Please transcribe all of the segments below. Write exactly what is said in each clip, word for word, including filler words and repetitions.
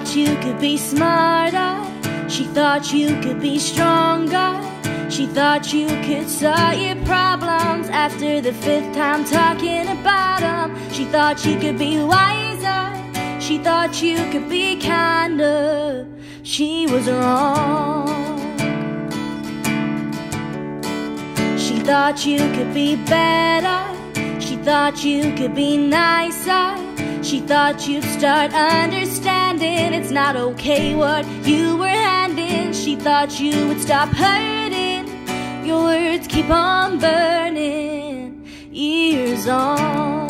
thought you could be smarter. She thought you could be stronger. She thought you could solve your problems after the fifth time talking about them. She thought you could be wiser. She thought you could be kinder. She was wrong. She thought you could be better. She thought you could be nicer. She thought you'd start understanding it's not okay what you were handing. She thought you would stop hurting. Your words keep on burning, years on.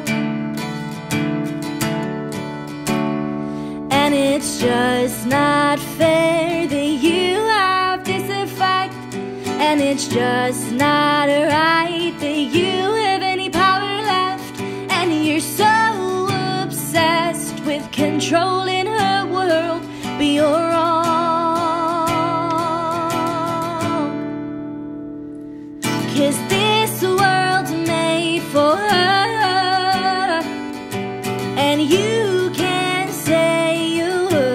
And it's just not fair that you have this effect. And it's just not right that you have any power left. And you're so obsessed with controlling her world, but you're wrong. 'Cause this world's made for her, and you can't say a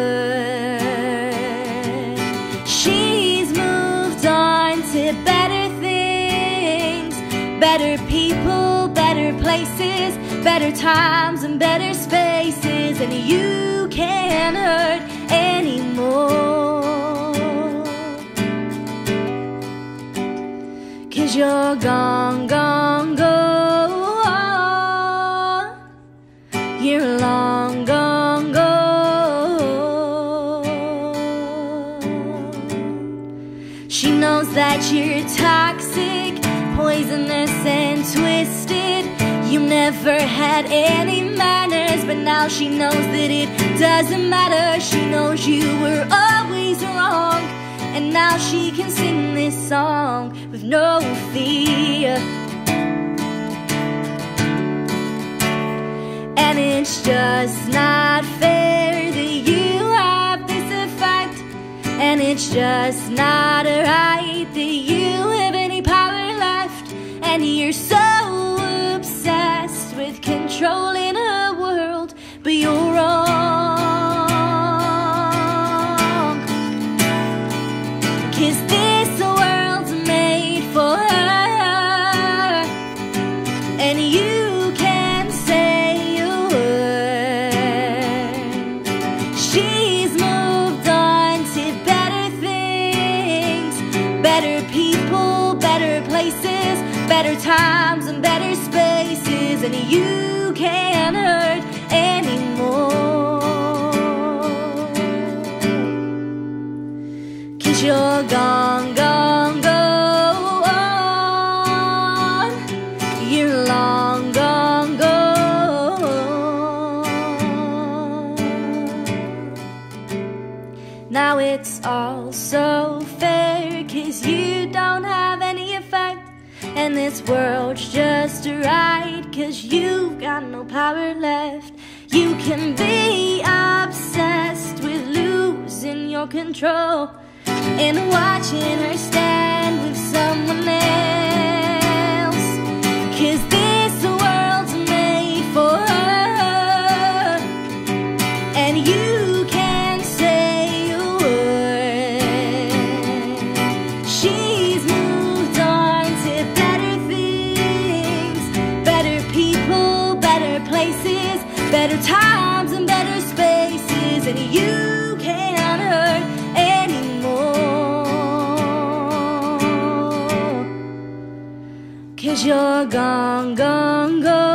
word. She's moved on to better things, better people, better places, better times and better spaces, and you can't hurt anymore. 'Cause you're gone, gone, gone. You're long gone, gone. She knows that you're toxic, poisonous and twisted. You never had any manners, but now she knows that it doesn't matter. She knows you were always wrong, and now she can sing this song with no fear. And it's just not fair that you have this effect. And it's just not right that you have any power left. And you're so obsessed with controlling her world, but you're wrong. 'Cause this world's made for her, and you can't say a word. She's moved on to better things, better people, better places, better times and better spaces, and you can't hurt anymore. 'Cause you're gone, gone, gone. You're long gone, gone. Now it's all so fair, 'cause you don't have any effect. And this world's just right, 'cause you've got no power left. You can be obsessed with losing your control and watching her stand with someone else. 'Cause this world's made for her, and you can't say a word. She's moved on to better things, better people, better places, better times and better spaces, and you can't hurt anymore. 'Cause you're gone, gone, gone.